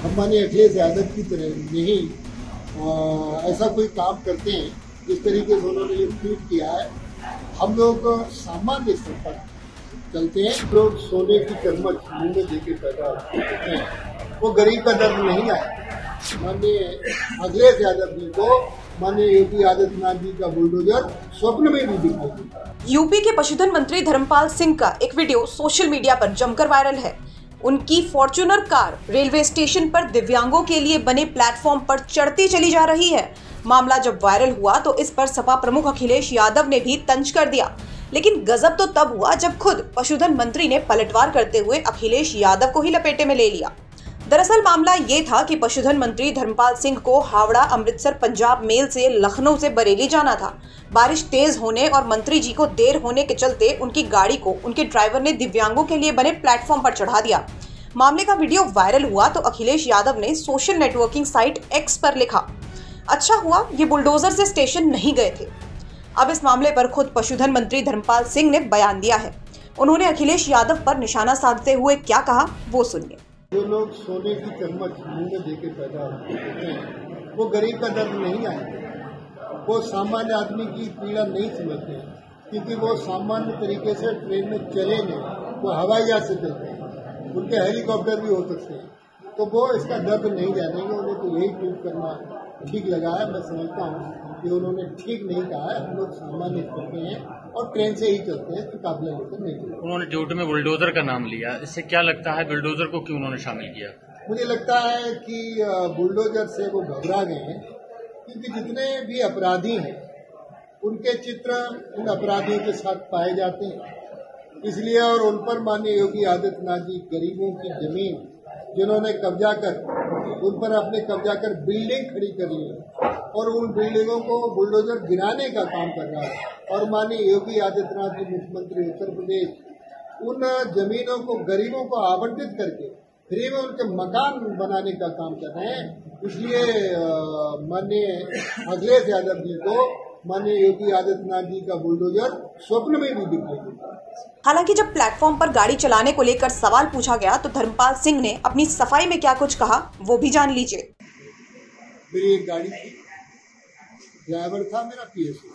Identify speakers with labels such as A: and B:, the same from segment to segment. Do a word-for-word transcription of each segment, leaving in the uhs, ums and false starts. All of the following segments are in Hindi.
A: हमारे अखिलेश यादव की तरह नहीं आ, ऐसा कोई काम करते हैं जिस तरीके से उन्होंने ये ट्वीट किया है। हम लोग सामान्य स्तर पर चलते हैं, लोग सोने की चम्मच मुंह में देके पैदा होते हैं, वो गरीब का दर्द नहीं आया। माननीय अखिलेश यादव जी को माननीय योगी आदित्यनाथ जी का बुलडोजर स्वप्न में भी दिखाई देता।
B: यूपी के पशुधन मंत्री धर्मपाल सिंह का एक वीडियो सोशल मीडिया पर जमकर वायरल है। उनकी फॉर्च्यूनर कार रेलवे स्टेशन पर दिव्यांगों के लिए बने प्लेटफॉर्म पर चढ़ती चली जा रही है। मामला जब वायरल हुआ तो इस पर सपा प्रमुख अखिलेश यादव ने भी तंज कर दिया, लेकिन गजब तो तब हुआ जब खुद पशुधन मंत्री ने पलटवार करते हुए अखिलेश यादव को ही लपेटे में ले लिया। दरअसल मामला ये था कि पशुधन मंत्री धर्मपाल सिंह को हावड़ा अमृतसर पंजाब मेल से लखनऊ से बरेली जाना था। बारिश तेज होने और मंत्री जी को देर होने के चलते उनकी गाड़ी को उनके ड्राइवर ने दिव्यांगों के लिए बने प्लेटफॉर्म पर चढ़ा दिया। मामले का वीडियो वायरल हुआ तो अखिलेश यादव ने सोशल नेटवर्किंग साइट एक्स पर लिखा, अच्छा हुआ ये बुलडोजर से स्टेशन नहीं गए थे। अब इस मामले पर खुद पशुधन मंत्री धर्मपाल सिंह ने बयान दिया है। उन्होंने अखिलेश यादव पर निशाना साधते हुए क्या कहा वो सुनिए।
A: जो लोग सोने की चम्मच मुंह में देके पैदा होते हैं, वो गरीब का दर्द नहीं आए, वो सामान्य आदमी की पीड़ा नहीं समझते हैं, क्योंकि वो सामान्य तरीके से ट्रेन में चले नहीं, वो हवाई जहाज से चलते हैं, उनके हेलीकॉप्टर भी हो सकते हैं, तो वो इसका दर्द नहीं जानेंगे। उन्हें तो यही ट्वीट करना ठीक लगा है। मैं समझता हूँ कि उन्होंने ठीक नहीं कहा है। हम लोग सामान्य करते हैं और ट्रेन से ही चलते हैं, तो काबिल लेकर नहीं चलते।
C: उन्होंने ट्वीट में बुलडोजर का नाम लिया, इससे क्या लगता है बुलडोजर को क्यों उन्होंने शामिल किया?
A: मुझे लगता है कि बुलडोजर से वो घबरा गए हैं, क्योंकि जितने भी अपराधी हैं उनके चित्र उन अपराधियों के साथ पाए जाते हैं, इसलिए और उन पर माननीय योगी आदित्यनाथ जी गरीबों की जमीन जिन्होंने कब्जा कर उन पर अपने कब्जा कर बिल्डिंग खड़ी कर ली और उन बिल्डिंगों को बुलडोजर गिराने का काम कर रहा है। और माननीय योगी आदित्यनाथ जी मुख्यमंत्री उत्तर प्रदेश उन जमीनों को गरीबों को आवंटित करके फ्री में उनके मकान बनाने का काम कर रहे हैं। इसलिए माननीय अखिलेश यादव जी को माननीय योगी आदित्यनाथ जी का बुलडोजर स्वप्न में भी दिखाई देता है।
B: हालांकि जब प्लेटफॉर्म पर गाड़ी चलाने को लेकर सवाल पूछा गया तो धर्मपाल सिंह ने अपनी सफाई में क्या कुछ कहा वो भी जान लीजिए।
A: मेरी एक गाड़ी थी, ड्राइवर था मेरा पीएससी।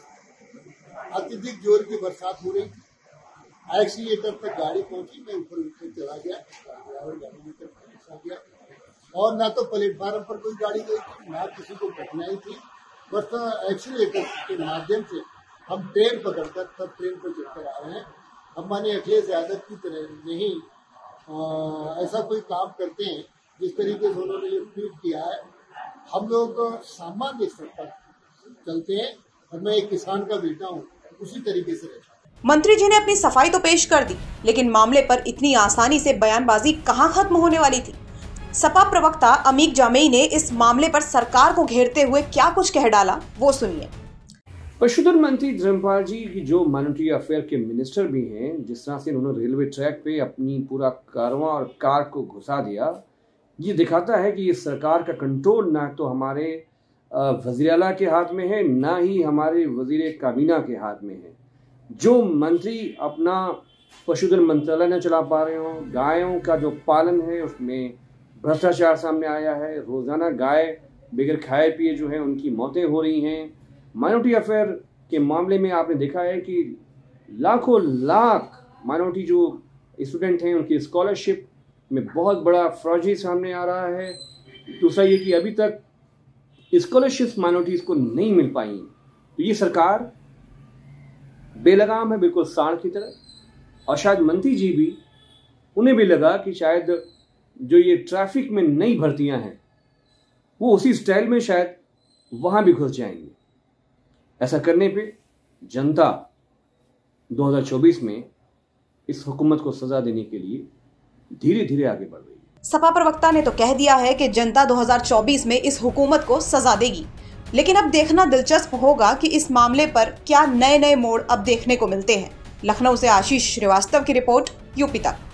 A: अत्यधिक जोर की बरसात हो रही थी, एक्सीलेटर तक गाड़ी पहुंची, मैं ऊपर ऊपर चला गया, ड्राइवर गाड़ी में फंस गया और ना तो प्लेटफार्म पर कोई गाड़ी गई थी, ना किसी को कठिनाई थी। बस एक्सीलेटर के माध्यम से हम ट्रेन पकड़कर तब ट्रेन पर चढ़कर आ रहे हैं। हम माननीय अखिलेश यादव की तरह नहीं आ, ऐसा कोई काम करते हैं जिस तरीके से उन्होंने ये ट्वीट किया है। हम लोग सामान्य स्तर पर चलते हैं और मैं एक किसान का बेटा हूँ, उसी तरीके से रहता हूँ।
B: मंत्री जी ने अपनी सफाई तो पेश कर दी, लेकिन मामले पर इतनी आसानी से बयानबाजी कहाँ खत्म होने वाली थी। सपा प्रवक्ता अमीक जामेई ने इस मामले पर सरकार को घेरते हुए क्या कुछ कह डाला वो सुनिए।
D: पशुधन मंत्री धर्मपाल जी की जो माइनॉरिटी अफेयर के मिनिस्टर भी हैं, जिस तरह से उन्होंने रेलवे ट्रैक पे अपनी पूरा कारवां और कार को घुसा दिया, ये दिखाता है कि ये सरकार का कंट्रोल ना तो हमारे वज़ीर आला के हाथ में है, ना ही हमारे वज़ीर काबीना के हाथ में है। जो मंत्री अपना पशुधन मंत्रालय न चला पा रहे हों, गायों का जो पालन है उसमें भ्रष्टाचार सामने आया है, रोज़ाना गाय बगैर खाए पिए जो है उनकी मौतें हो रही हैं। माइनॉरिटी अफेयर के मामले में आपने देखा है कि लाखों लाख माइनॉरिटी जो स्टूडेंट हैं उनकी स्कॉलरशिप में बहुत बड़ा फ्रॉड सामने आ रहा है। दूसरा ये कि अभी तक स्कॉलरशिप माइनॉरिटीज़ को नहीं मिल पाई। तो ये सरकार बेलगाम है, बिल्कुल सांड की तरह। और शायद मंत्री जी भी, उन्हें भी लगा कि शायद जो ये ट्रैफिक में नई भर्तियां हैं वो उसी स्टाइल में शायद वहां भी घुस जाएंगे। ऐसा करने पे जनता दो हज़ार चौबीस में इस हुकूमत को सजा देने के लिए धीरे धीरे आगे बढ़ रही है।
B: सपा प्रवक्ता ने तो कह दिया है कि जनता दो हज़ार चौबीस में इस हुकूमत को सजा देगी, लेकिन अब देखना दिलचस्प होगा कि इस मामले पर क्या नए नए मोड़ अब देखने को मिलते हैं। लखनऊ से आशीष श्रीवास्तव की रिपोर्ट, यूपी तक।